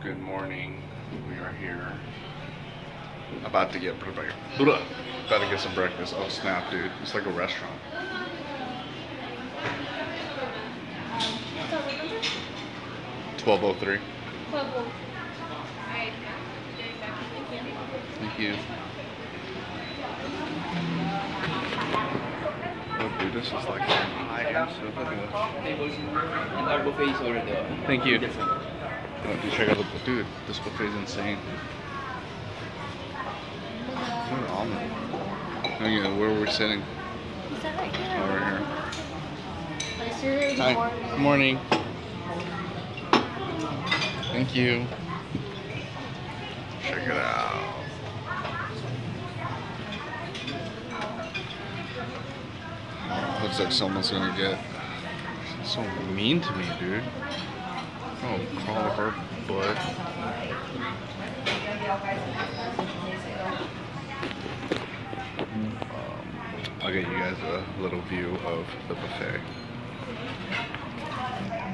Good morning. We are here. About to get some breakfast. Oh snap, dude! It's like a restaurant. 12:03. 12:03. Thank you. Oh, dude, this is like high-end stuff. Look at Our buffet is already that. Thank you. Check out the dude. This buffet is insane. What an almond. Oh, yeah, where are we sitting? We sat right here. Over here. Hi. Good morning. Thank you. Check it out. Looks like someone's gonna get so mean to me, dude. Oh, crawl up her butt. I'll get you guys a little view of the buffet.